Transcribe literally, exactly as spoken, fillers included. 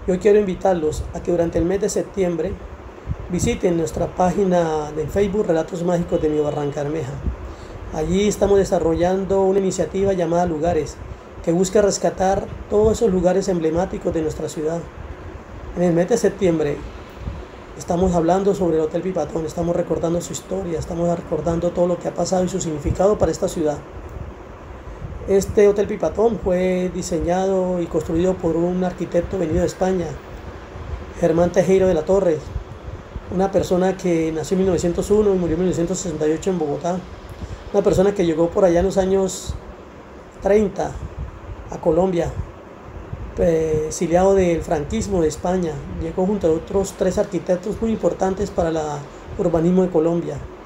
Yo quiero invitarlos a que durante el mes de septiembre visiten nuestra página de Facebook Relatos Mágicos de mi Barranca Bermeja. Allí estamos desarrollando una iniciativa llamada Lugares, que busca rescatar todos esos lugares emblemáticos de nuestra ciudad. En el mes de septiembre estamos hablando sobre el Hotel Pipatón, estamos recordando su historia, estamos recordando todo lo que ha pasado y su significado para esta ciudad. Este Hotel Pipatón fue diseñado y construido por un arquitecto venido de España, Germán Tejero de la Torre, una persona que nació en mil novecientos uno y murió en mil novecientos sesenta y ocho en Bogotá, una persona que llegó por allá en los años treinta a Colombia, exiliado del franquismo de España. Llegó junto a otros tres arquitectos muy importantes para el urbanismo de Colombia.